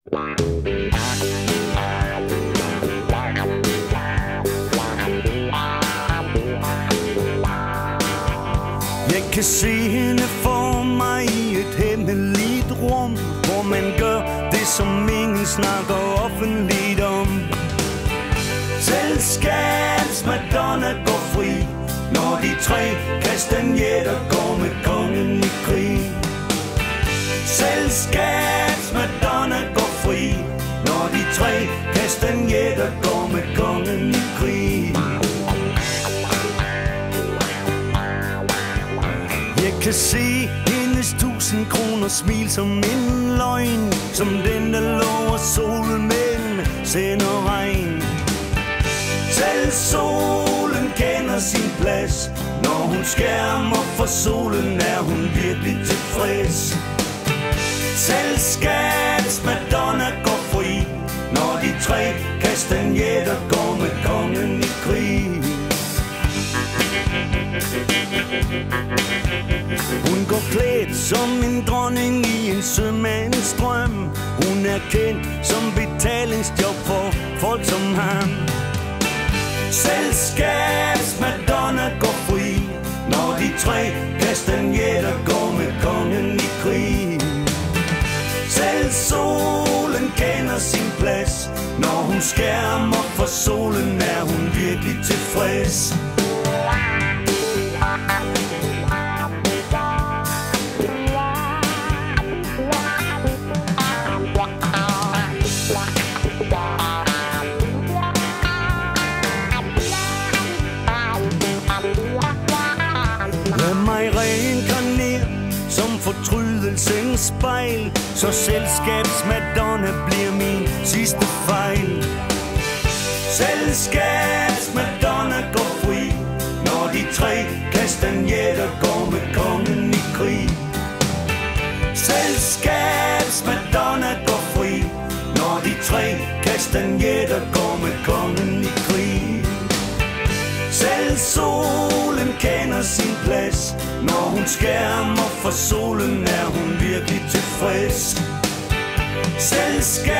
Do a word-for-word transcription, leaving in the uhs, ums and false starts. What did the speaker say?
Jeg kan se hende for mig i et hemmeligt rum, hvor man gør det, som ingen snakker offentligt om. Selskabsmadonna går fri, når de tre kastanjetter går med kongen i krig. Selskabsmadonna går fri, når de tre kastanjetter går med kongen i krig. Jeg kan se hendes tusind kroner smil som en løgn, som den der lover solen, men sender regn. Selv solen kender sin plads, når hun skærmer for solen, er hun virkelig tilfreds. Selskabsmadonna går fri, når de tre kastanjetter går med kongen i krig. Hun går klædt som en dronning i en sømandsdrøm. Hun er kendt som betalingsjob for folk som ham. Selskabsmadonna går fri, når de tre kastanjetter går med kongen i krig. Selv solen kender sin plads, når hun skærmer for solen, er hun virkelig tilfreds. Fortrydelsens spejl, så selskabsmadonna bliver min sidste fejl. Selskabsmadonna går fri, når de tre kastanjetter går med kongen i krig. Selskabsmadonna går fri, når de tre kastanjetter går med kongen i krig. Selv solen kender sin plads, når hun skærmer for solen, er hun virkelig tilfreds. Selskab